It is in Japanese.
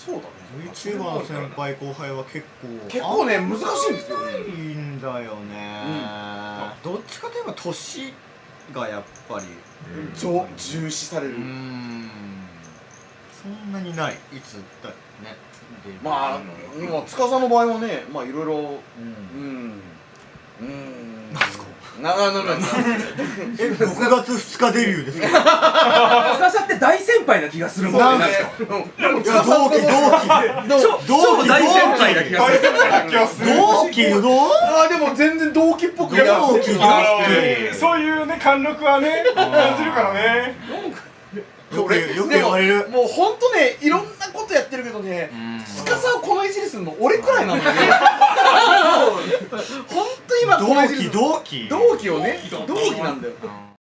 そうだね。 VTuber の先輩後輩は結構ね難しいんですよ。 いいんだよね。どっちかといえば年がやっぱり重視される。 そんなにない。いつだね。 まあ司の場合はね、まあいろいろなん6月2日デビューですか？ 司って大先輩な気がするもんね。 なんですか？同期超大先輩な気がする。 同期あ、でも全然同期っぽくやってる。 そういうね貫禄はね感じるからね。 よく言われる。 もうほんとね、いろんなことやってるけどね、司をこのいじりするの俺くらいなんだよね。ほんと今このいじり同期同期をね、同期なんだよ。